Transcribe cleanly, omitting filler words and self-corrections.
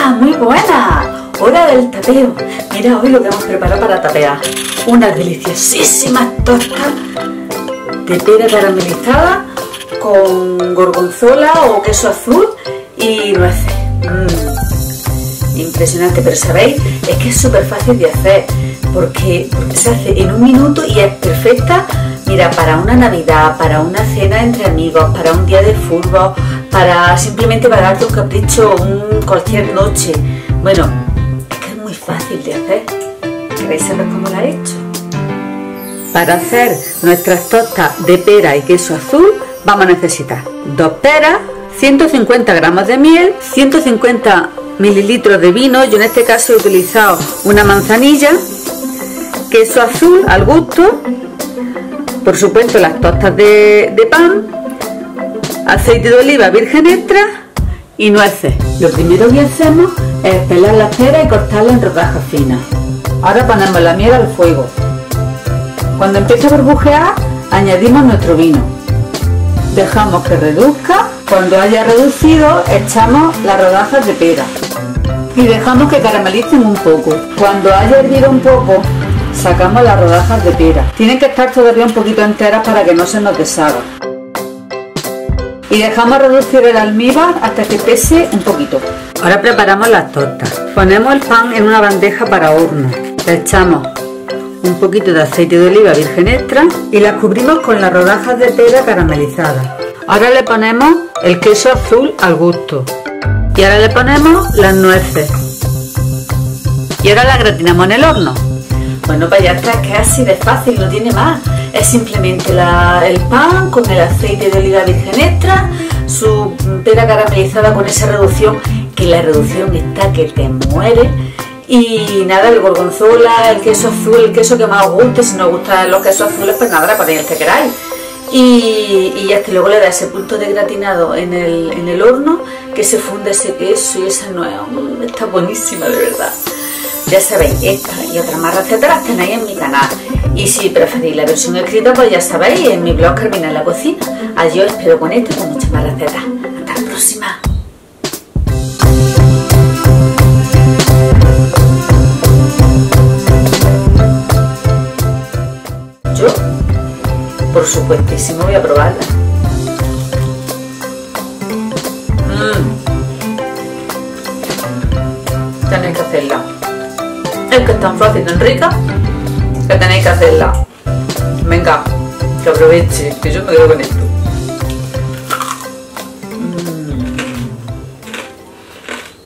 Hola, muy buena. Hora del tapeo. Mira hoy lo que hemos preparado para tapear. Unas deliciosísimas tostas de pera caramelizada con gorgonzola o queso azul y nueces. Impresionante, pero sabéis, es que es súper fácil de hacer porque se hace en un minuto y es perfecta. Mira, para una Navidad, para una cena entre amigos, para un día de fútbol, para simplemente para darte un capricho cualquier noche. Bueno, es que es muy fácil de hacer. ¿Queréis saber cómo la he hecho? Para hacer nuestras tostas de pera y queso azul vamos a necesitar 2 peras, 150 gramos de miel, 150 mililitros de vino. Yo en este caso he utilizado una manzanilla, queso azul al gusto, por supuesto las tostas de pan, aceite de oliva virgen extra y nueces. Lo primero que hacemos es pelar las peras y cortarlas en rodajas finas. Ahora ponemos la miel al fuego. Cuando empiece a burbujear añadimos nuestro vino. Dejamos que reduzca. Cuando haya reducido echamos las rodajas de pera y dejamos que caramelicen un poco. Cuando haya hervido un poco sacamos las rodajas de pera. Tienen que estar todavía un poquito enteras para que no se nos deshaga. Y dejamos reducir el almíbar hasta que pese un poquito. Ahora preparamos las tortas. Ponemos el pan en una bandeja para horno. Le echamos un poquito de aceite de oliva virgen extra y las cubrimos con las rodajas de pera caramelizadas. Ahora le ponemos el queso azul al gusto. Y ahora le ponemos las nueces. Y ahora las gratinamos en el horno. Bueno, pues ya está, que es así de fácil, no tiene más. Es simplemente el pan con el aceite de oliva virgen extra, su pera caramelizada con esa reducción, que la reducción está que te muere. Y nada, el gorgonzola, el queso azul, el queso que más os guste. Si no os gustan los quesos azules, pues nada, ponéis el que queráis. Y ya está, luego le da ese punto de gratinado en el horno, que se funde ese queso y esa nuez. Está buenísima, de verdad. Ya sabéis, esta y otras más recetas las tenéis en mi canal. Y si preferís la versión escrita, pues ya sabéis, en mi blog Carmina en la Cocina. Allí os espero con esto y con muchas más recetas. Hasta la próxima. Yo, por supuestísimo, voy a probarla. Tenéis que hacerla. Es que es tan fácil, tan rica, que tenéis que hacerla. Venga, que aproveche, que yo me quedo con esto.